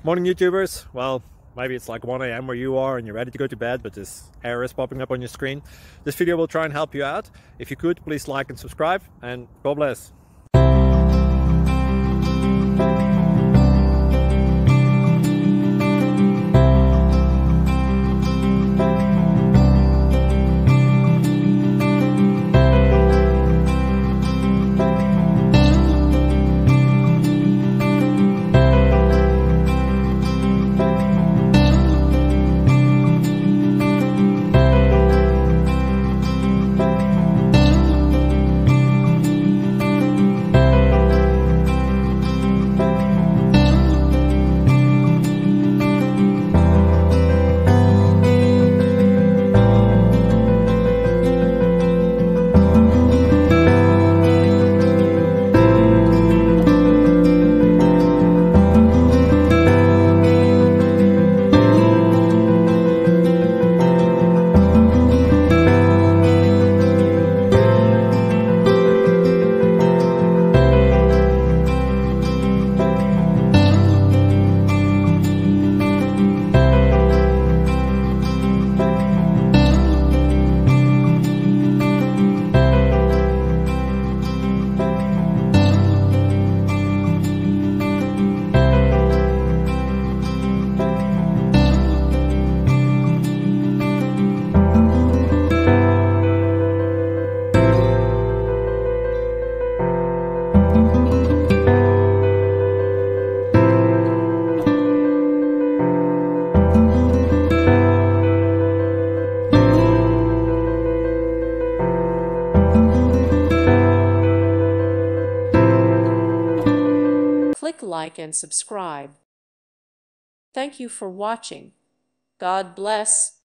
Morning YouTubers. Well, maybe it's like 1 a.m. where you are and you're ready to go to bed, but this error is popping up on your screen. This video will try and help you out. If you could, please like and subscribe, and God bless. Click like and subscribe. Thank you for watching. God bless.